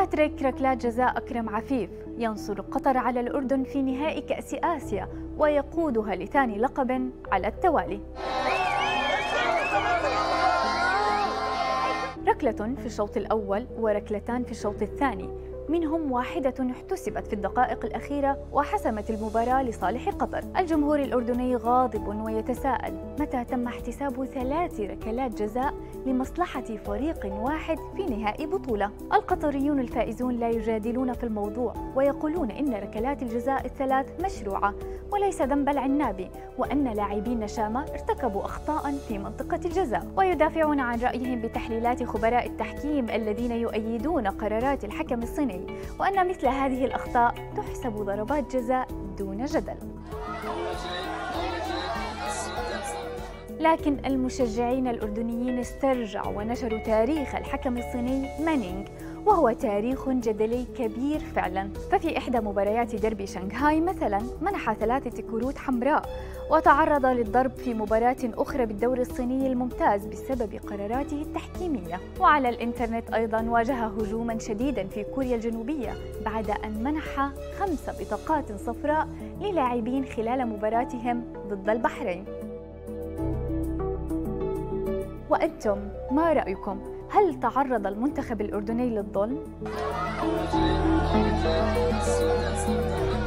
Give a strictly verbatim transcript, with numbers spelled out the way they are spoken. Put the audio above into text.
هاتريك ركلات جزاء أكرم عفيف ينصر قطر على الأردن في نهائي كأس آسيا ويقودها لثاني لقب على التوالي. ركلة في الشوط الأول وركلتان في الشوط الثاني، منهم واحدة احتسبت في الدقائق الأخيرة وحسمت المباراة لصالح قطر. الجمهور الأردني غاضب ويتساءل متى تم احتساب ثلاث ركلات جزاء لمصلحة فريق واحد في نهائي بطولة. القطريون الفائزون لا يجادلون في الموضوع ويقولون إن ركلات الجزاء الثلاث مشروعة وليس ذنب العنابي، وأن لاعبين نشامة ارتكبوا أخطاء في منطقة الجزاء، ويدافعون عن رأيهم بتحليلات خبراء التحكيم الذين يؤيدون قرارات الحكم الصيني، وأن مثل هذه الأخطاء تحسب ضربات جزاء دون جدل. لكن المشجعين الأردنيين استرجعوا ونشروا تاريخ الحكم الصيني مانينغ، وهو تاريخ جدلي كبير فعلا. ففي إحدى مباريات ديربي شنغهاي مثلا منح ثلاثة كروت حمراء، وتعرض للضرب في مباراة أخرى بالدوري الصيني الممتاز بسبب قراراته التحكيمية. وعلى الإنترنت أيضا واجه هجوما شديدا في كوريا الجنوبية بعد أن منح خمس بطاقات صفراء للاعبين خلال مباراتهم ضد البحرين. وأنتم ما رأيكم؟ هل تعرض المنتخب الأردني للظلم؟